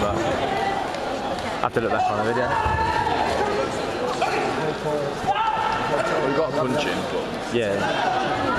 but I have to look back on the video. Well, we got a punch in, but Yeah.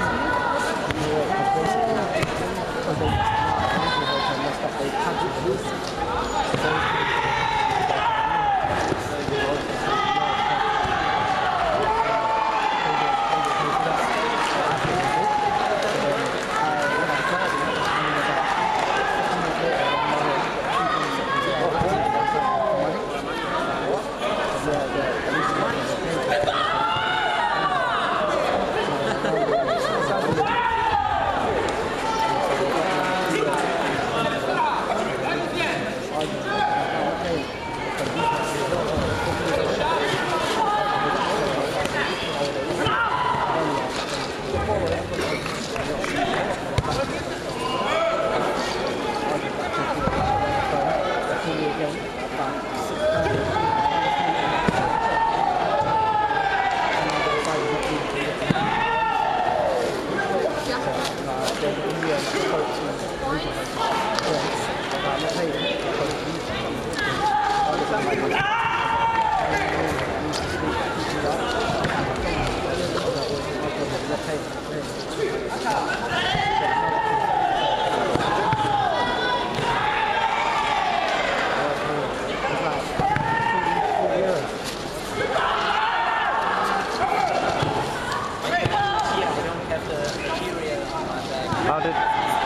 How did...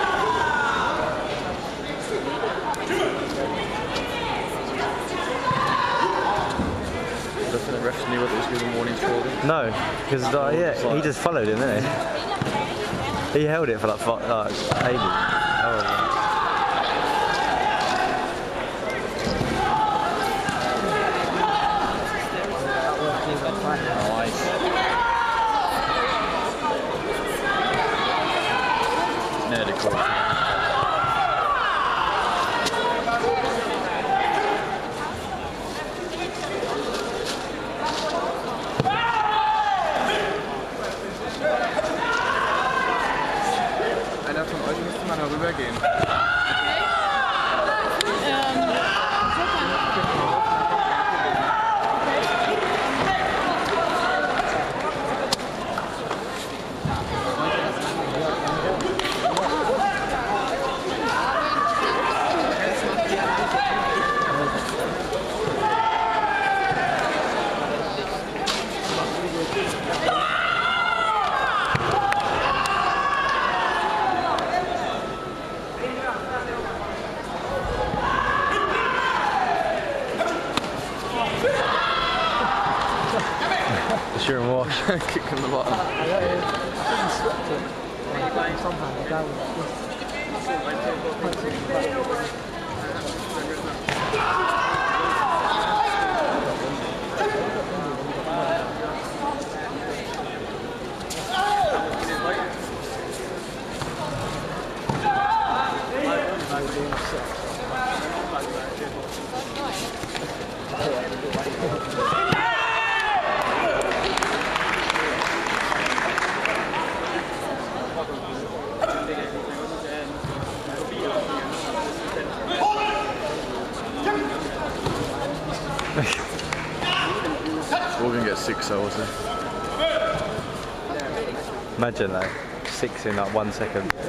I don't think the refs knew what it was giving warnings for. No, because yeah, he just followed him, didn't he? He held it for like ages. Oh. NED called. Einer von euch müsste mal darüber gehen. Sure and wash. Kick in the bottom. We're gonna get 6 hours. Imagine that, 6 in like 1 second.